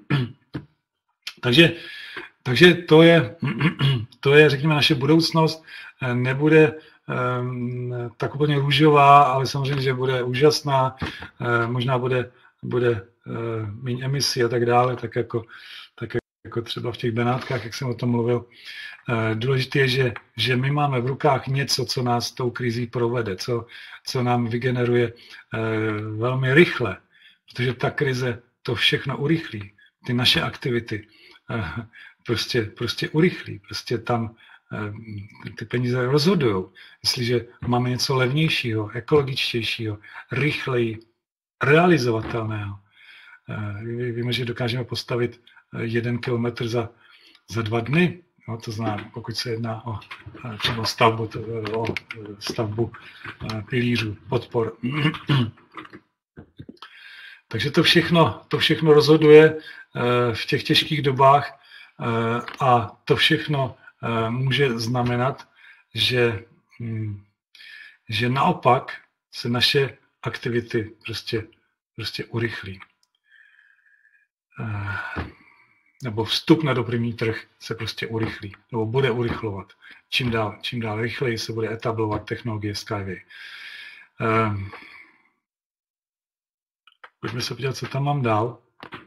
takže, takže to je, to je, řekněme, naše budoucnost. Nebude um, tak úplně růžová, ale samozřejmě, že bude úžasná. Uh, možná bude, bude uh, méně emisí a tak dále, tak jako, tak jako třeba v těch Benátkách, jak jsem o tom mluvil. Důležité je, že, že my máme v rukách něco, co nás tou krizí provede, co, co nám vygeneruje velmi rychle, protože ta krize to všechno urychlí. Ty naše aktivity prostě, prostě urychlí. Prostě tam ty peníze rozhodují. Jestliže máme něco levnějšího, ekologičtějšího, rychleji, realizovatelného. Víme, že dokážeme postavit jeden kilometr za, za dva dny. No, to znamená, pokud se jedná o třeba stavbu, to, o stavbu pilířů, podpor. Takže to všechno, to všechno rozhoduje v těch těžkých dobách a to všechno může znamenat, že, že naopak se naše aktivity prostě, prostě urychlí. Nebo vstup na dopravní trh se prostě urychlí, nebo bude urychlovat. Čím dál, čím dál rychleji se bude etablovat technologie Skyway. Um, pojďme se podívat, co tam mám dál.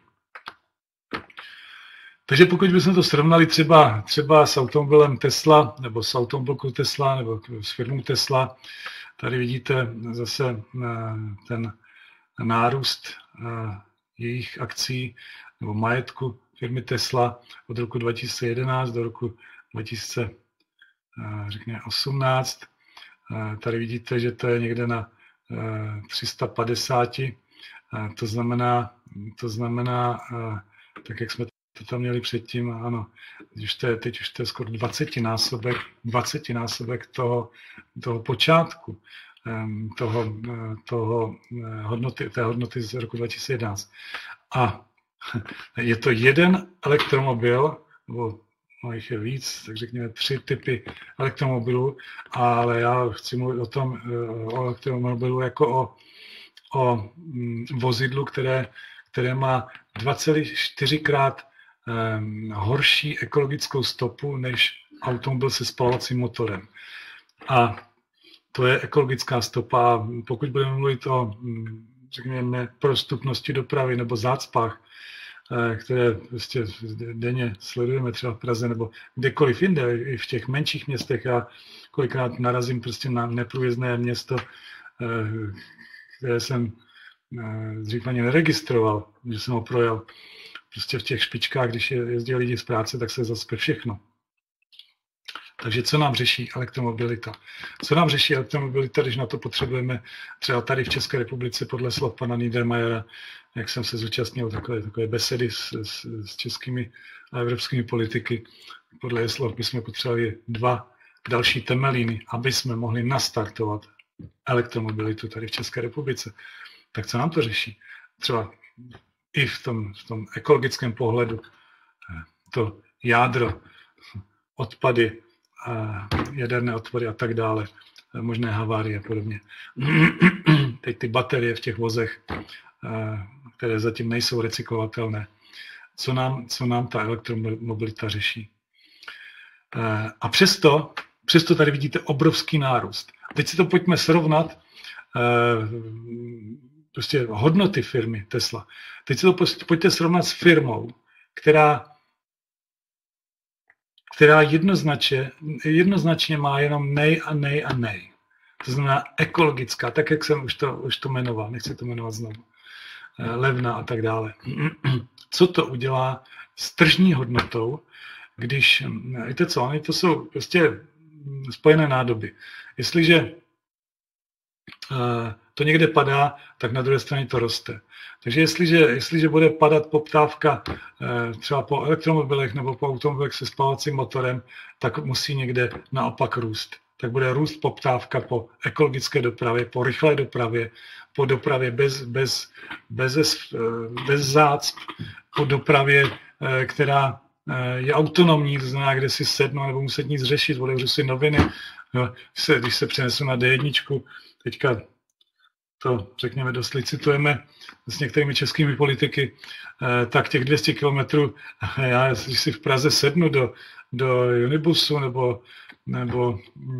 Takže pokud bychom to srovnali třeba, třeba s automobilem Tesla, nebo s automobilkou Tesla, nebo s firmou Tesla, tady vidíte zase ten nárůst jejich akcí nebo majetku firmy Tesla od roku dva tisíce jedenáct do roku dva tisíce osmnáct. Tady vidíte, že to je někde na tři sta padesát. To znamená, to znamená, tak jak jsme to tam měli předtím, ano, teď už to je, teď už to je skoro dvacetinásobek, dvacetinásobek toho, toho počátku, toho, toho hodnoty, té hodnoty z roku dva tisíce jedenáct. A je to jeden elektromobil, nebo no jich je víc, tak řekněme tři typy elektromobilů, ale já chci mluvit o tom, o elektromobilu jako o, o vozidlu, které, které má dva celé čtyři krát um, horší ekologickou stopu než automobil se spalovacím motorem. A to je ekologická stopa. Pokud budeme mluvit o, řekněme, prostupnosti dopravy nebo zácpách, které prostě denně sledujeme třeba v Praze nebo kdekoliv jinde, i v těch menších městech. Já kolikrát narazím prostě na neprůjezdné město, které jsem dřív ani neregistroval, že jsem ho projel. Prostě v těch špičkách, když jezdí lidi z práce, tak se zaspe všechno. Takže co nám řeší elektromobilita? Co nám řeší elektromobilita, když na to potřebujeme třeba tady v České republice podle slov pana Niedermayera, jak jsem se zúčastnil takové, takové besedy s, s, s českými a evropskými politiky, podle jeho slov bychom potřebovali dva další temelíny, aby jsme mohli nastartovat elektromobilitu tady v České republice. Tak co nám to řeší? Třeba i v tom, v tom ekologickém pohledu to jádro, odpady, jaderné odpady a tak dále, možné havárie a podobně. Teď ty baterie v těch vozech, které zatím nejsou recyklovatelné. Co nám, co nám ta elektromobilita řeší? A přesto, přesto tady vidíte obrovský nárůst. Teď si to pojďme srovnat, prostě hodnoty firmy Tesla. Teď si to pojďte srovnat s firmou, která která jednoznačně, jednoznačně má jenom nej a nej a nej. To znamená ekologická, tak jak jsem už to, už to jmenoval, nechci to jmenovat znovu, levná a tak dále. Co to udělá s tržní hodnotou, když, víte co, oni to jsou prostě spojené nádoby. Jestliže to někde padá, tak na druhé straně to roste. Takže jestliže, jestliže bude padat poptávka třeba po elektromobilech nebo po automobilech se spalovacím motorem, tak musí někde naopak růst. Tak bude růst poptávka po ekologické dopravě, po rychlé dopravě, po dopravě bez, bez, bez, bez zácp, po dopravě, která je autonomní, to znamená, kde si sednu nebo muset nic řešit, otevřu si noviny. Když se přenesu na dé jedna, teďka to, řekněme, dost licitujeme s některými českými politiky, tak těch dvě stě kilometrů, já když si v Praze sednu do, do Unibusu nebo, nebo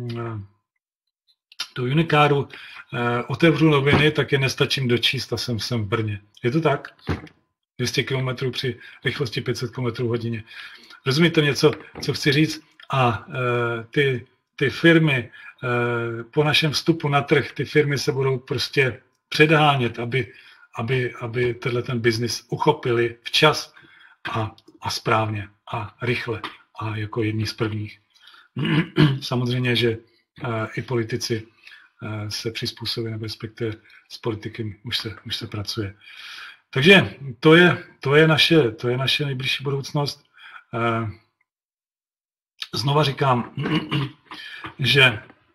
do Unikáru, otevřu noviny, tak je nestačím dočíst a jsem, jsem v Brně. Je to tak? dvě stě kilometrů při rychlosti pět set kilometrů hodině. Rozumíte něco, co chci říct? A ty, ty firmy, po našem vstupu na trh, ty firmy se budou prostě předhánět, aby, aby, aby tenhle ten biznis uchopili včas a, a správně a rychle a jako jedni z prvních. Samozřejmě, že i politici se přizpůsobí, nebo respektive s politiky už se, už se pracuje. Takže to je, to je, naše, to je naše nejbližší budoucnost. Znova říkám, že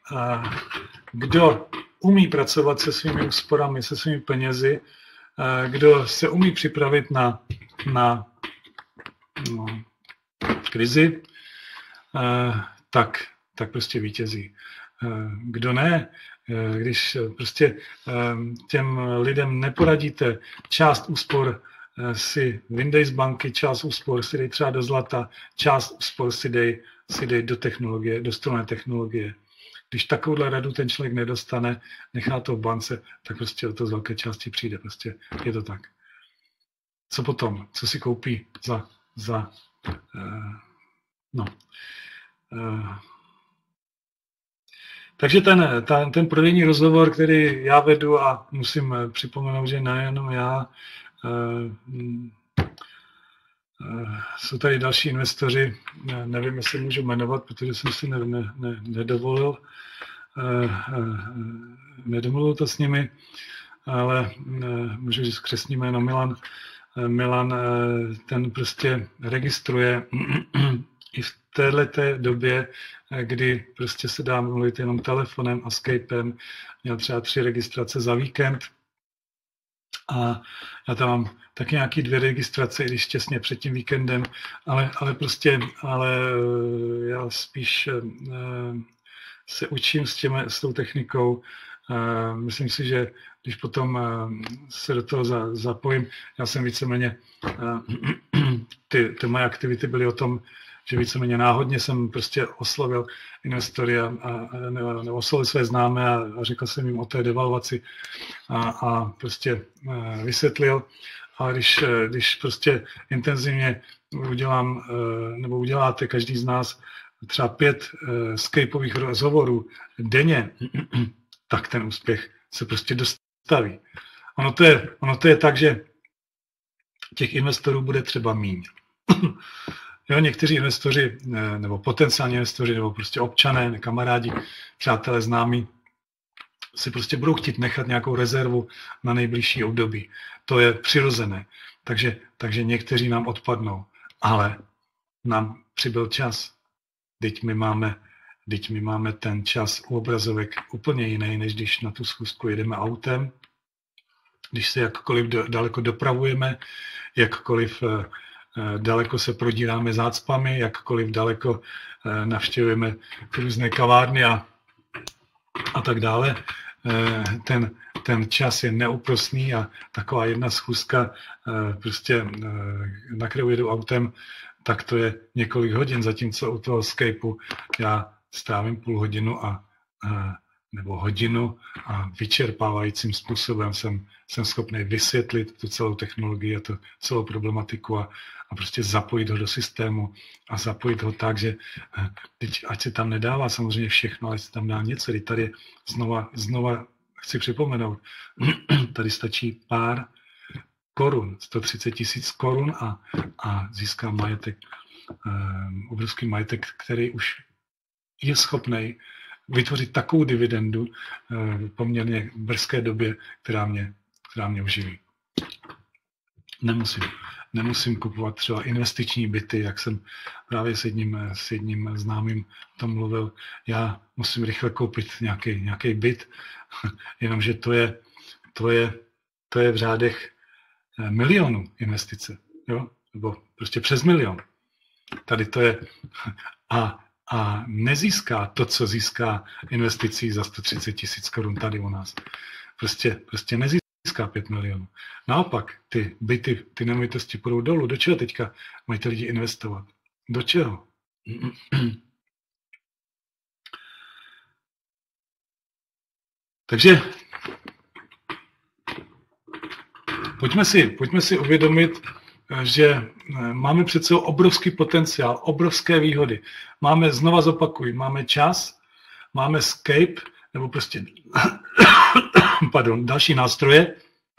kdo umí pracovat se svými úsporami, se svými penězi, kdo se umí připravit na, na no, krizi, tak, tak prostě vítězí. Kdo ne, když prostě těm lidem neporadíte, část úspor si vyndej z banky, část úspor si dej třeba do zlata, část úspor si dej, si dej do technologie, do strojné technologie. Když takovouhle radu ten člověk nedostane, nechá to v bance, tak prostě o to z velké části přijde. Prostě je to tak. Co potom? Co si koupí za... za uh, no. Uh, takže ten, ta, ten prodejní rozhovor, který já vedu a musím připomenout, že nejenom já, uh, uh, jsou tady další investoři, nevím, jestli můžu jmenovat, protože jsem si ne, ne, ne, nedovolil, uh, uh, nedomluvil to s nimi, ale uh, můžu říct křestní jméno Milan. Uh, Milan, uh, ten prostě registruje i v téhleté době, kdy prostě se dá mluvit jenom telefonem a Skypem, měl třeba tři registrace za víkend A já tam mám taky nějaký dvě registrace, i když těsně před tím víkendem, ale, ale prostě, ale já spíš se učím s, těmi, s tou technikou. Myslím si, že když potom se do toho za, zapojím, já jsem víceméně, ty, ty moje aktivity byly o tom, že víceméně náhodně jsem prostě oslovil investory a, a, a oslovil své známé a, a řekl jsem jim o té devalvaci a, a prostě vysvětlil. A když, když prostě intenzivně udělám, nebo uděláte každý z nás třeba pět skypových rozhovorů denně, tak ten úspěch se prostě dostaví. Ono to je, ono to je tak, že těch investorů bude třeba míň. Jo, někteří investoři, nebo potenciální investoři, nebo prostě občané, kamarádi, přátelé, známí, si prostě budou chtít nechat nějakou rezervu na nejbližší období. To je přirozené. Takže, takže někteří nám odpadnou. Ale nám přibyl čas. Teď my máme, teď my máme ten čas u obrazovek úplně jiný, než když na tu schůzku jedeme autem, když se jakkoliv do, daleko dopravujeme, jakkoliv daleko se prodíráme zácpami, jakkoliv daleko navštěvujeme různé kavárny a, a tak dále. Ten, ten čas je neúprosný a taková jedna schůzka prostě na kterou jedu autem, tak to je několik hodin, zatímco u toho Skypeu já strávím půl hodinu a, a nebo hodinu a vyčerpávajícím způsobem jsem, jsem schopný vysvětlit tu celou technologii a tu celou problematiku a, a prostě zapojit ho do systému a zapojit ho tak, že teď, ať se tam nedává samozřejmě všechno, ale se tam dá něco. Teď tady znova, znova chci připomenout, tady stačí pár korun, sto třicet tisíc korun a, a získá majetek, um, obrovský majetek, který už je schopný vytvořit takovou dividendu uh, poměrně v brzké době, která mě, která mě uživí. Nemusím, nemusím kupovat třeba investiční byty, jak jsem právě s jedním, s jedním známým tam mluvil. Já musím rychle koupit nějaký, nějaký byt, jenomže to je, to je, to je v řádech milionů investice, jo? Nebo prostě přes milion. Tady to je a, a nezíská to, co získá investicí za sto třicet tisíc korun tady u nás. Prostě, prostě nezíská pět milionů. Naopak, ty byty, ty nemovitosti půjdou dolů. Do čeho teďka mají ty lidi investovat? Do čeho? Takže Pojďme si, pojďme si uvědomit, že máme před sebou obrovský potenciál, obrovské výhody. Máme, znova zopakuj, máme čas, máme Skype, nebo prostě pardon, další nástroje,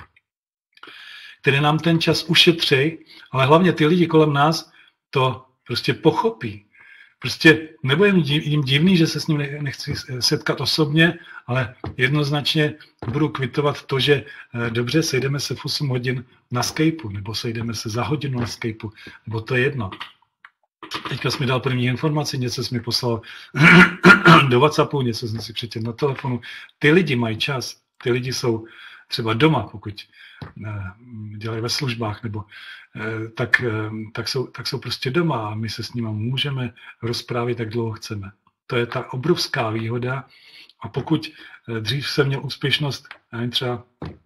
které nám ten čas ušetří, ale hlavně ty lidi kolem nás to prostě pochopí. Prostě nebo je jim divný, že se s ním nechci setkat osobně, ale jednoznačně budu kvitovat to, že dobře, sejdeme se v osm hodin na Skypeu, nebo sejdeme se za hodinu na Skypeu, nebo to je jedno. Teďka jsi mi dal první informaci, něco jsi mi poslal do WhatsAppu, něco jsem si přečetl na telefonu. Ty lidi mají čas, ty lidi jsou třeba doma, pokud dělají ve službách, nebo tak, tak, jsou, tak jsou prostě doma a my se s nimi můžeme rozprávit, jak dlouho chceme. To je ta obrovská výhoda a pokud dřív jsem měl úspěšnost, nevím, třeba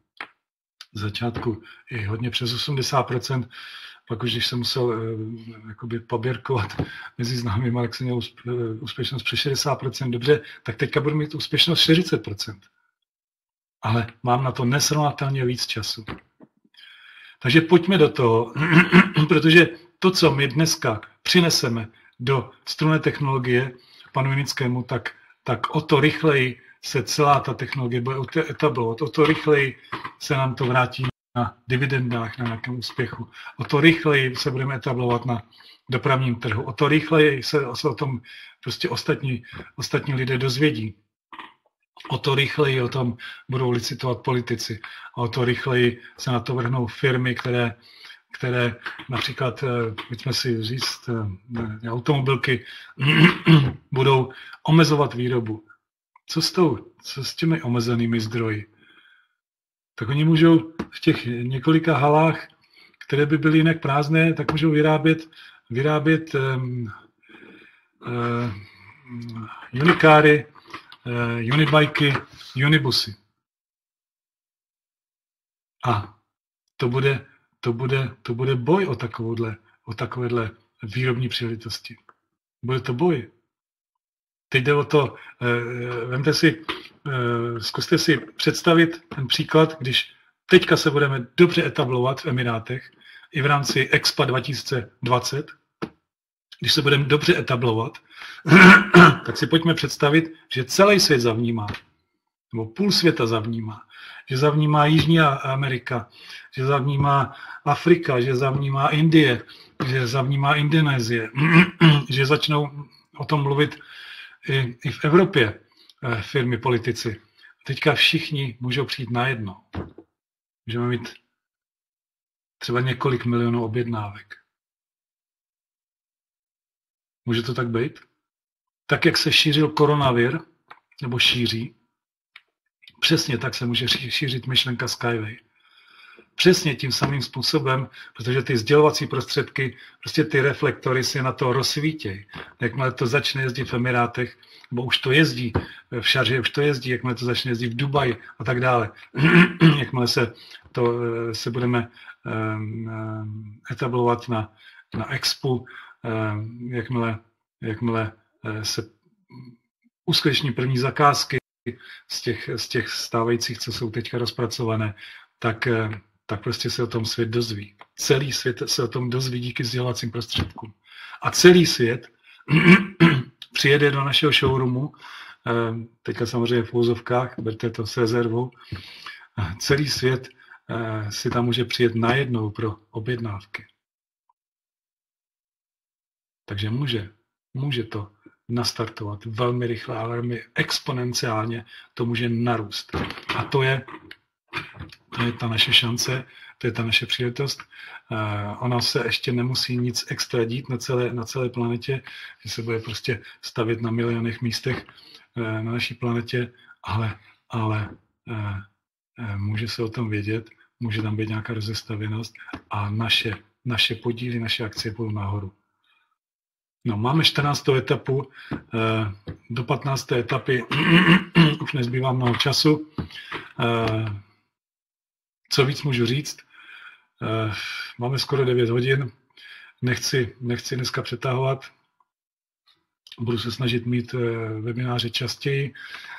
v začátku i hodně přes osmdesát procent, pak už když jsem musel jakoby poběrkovat mezi známými, jak jsem měl úspěšnost přes šedesát procent, dobře, tak teďka budu mít úspěšnost čtyřicet procent. Ale mám na to nesrovnatelně víc času. Takže pojďme do toho, protože to, co my dneska přineseme do strunné technologie panu Vinickému, tak, tak o to rychleji se celá ta technologie bude etablovat, o to rychleji se nám to vrátí na dividendách, na nějakém úspěchu, o to rychleji se budeme etablovat na dopravním trhu, o to rychleji se, se o tom prostě ostatní, ostatní lidé dozvědí. O to rychleji o tom budou licitovat politici. A o to rychleji se na to vrhnou firmy, které, které například, pojďme si říct, automobilky, budou omezovat výrobu. Co s, tou, co s těmi omezenými zdroji? Tak oni můžou v těch několika halách, které by byly jinak prázdné, tak můžou vyrábět, vyrábět um, uh, unikáry, uh, unibajky, unibusy. A to bude, to bude, to bude boj o takovouhle, o takovéhle výrobní příležitosti. Bude to boj. Teď jde o to, uh, vemte si, uh, zkuste si představit ten příklad, když teďka se budeme dobře etablovat v Emirátech, i v rámci Expo dva tisíce dvacet, když se budeme dobře etablovat, tak si pojďme představit, že celý svět zavnímá, nebo půl světa zavnímá, že zavnímá Jižní Amerika, že zavnímá Afrika, že zavnímá Indie, že zavnímá Indonésie, že začnou o tom mluvit i, i v Evropě firmy, politici. Teďka všichni můžou přijít najednou. Můžeme mít třeba několik milionů objednávek. Může to tak být? Tak, jak se šířil koronavir, nebo šíří, přesně tak se může šířit myšlenka Skyway. Přesně tím samým způsobem, protože ty sdělovací prostředky, prostě ty reflektory si na to rozsvítějí. Jakmile to začne jezdit v Emirátech, nebo už to jezdí v Šaře, už to jezdí, jakmile to začne jezdit v Dubaji a tak dále. Jakmile se, to, se budeme um, etablovat na, na Expu, um, jakmile, jakmile se uskuteční první zakázky z těch, z těch stávajících, co jsou teďka rozpracované, tak, tak prostě se o tom svět dozví. Celý svět se o tom dozví díky sdělovacím prostředkům. A celý svět přijede do našeho showroomu, teďka samozřejmě v úzovkách, berte to s rezervou, celý svět si tam může přijet najednou pro objednávky. Takže může, může to nastartovat velmi rychle a velmi exponenciálně, to může narůst. A to je, to je ta naše šance, to je ta naše příležitost. Uh, ona se ještě nemusí nic extra dít na celé, na celé planetě, že se bude prostě stavět na milionech místech uh, na naší planetě, ale, ale uh, uh, může se o tom vědět, může tam být nějaká rozestavěnost a naše, naše podíly, naše akcie půjdou nahoru. No, máme čtrnáctou etapu, do patnácté etapy už nezbývá mnoho času. Co víc můžu říct? Máme skoro devět hodin, nechci, nechci dneska přetahovat, budu se snažit mít webináře častěji,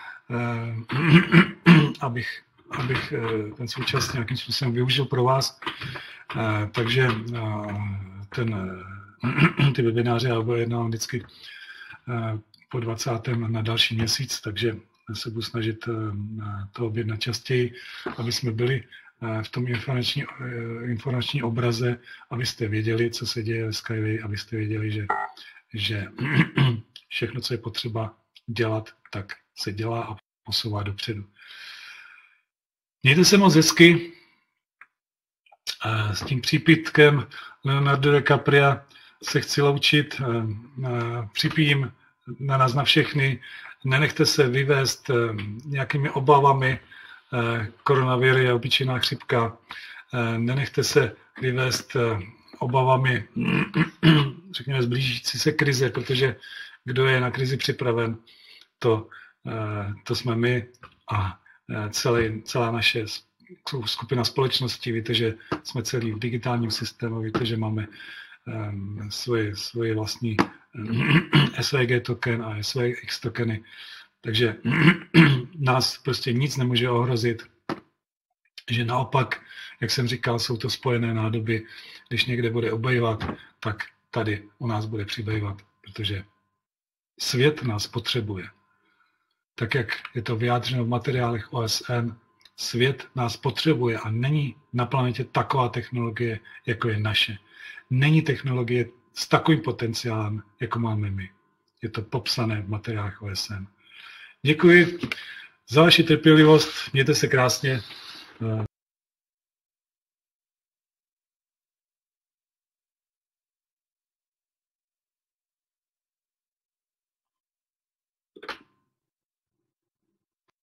abych, abych ten svůj čas nějakým způsobem využil pro vás. Takže ten ty webináře já budu jednám vždycky po dvacátém na další měsíc, takže se budu snažit to objednat častěji, aby jsme byli v tom informační, informační obraze, abyste věděli, co se děje ve Skyway, abyste věděli, že, že všechno, co je potřeba dělat, tak se dělá a posouvá dopředu. Mějte se moc hezky. S tím přípitkem Leonardo DiCaprio se chci loučit, připijím na nás na všechny, nenechte se vyvést nějakými obavami, koronavir je obyčejná chřipka, nenechte se vyvést obavami, řekněme, zblížící se krize, protože kdo je na krizi připraven, to, to jsme my a celý, celá naše skupina společnosti. Víte, že jsme celý v digitálním systému, víte, že máme um, svoje, svoje vlastní um, S V G token a S V X tokeny, takže nás prostě nic nemůže ohrozit, že naopak, jak jsem říkal, jsou to spojené nádoby, když někde bude obejvat, tak tady u nás bude přibývat, protože svět nás potřebuje. Tak, jak je to vyjádřeno v materiálech O S N, svět nás potřebuje a není na planetě taková technologie, jako je naše. Není technologie s takovým potenciálem, jako máme my. Je to popsané v materiálech O S N. Děkuji za vaši trpělivost, mějte se krásně.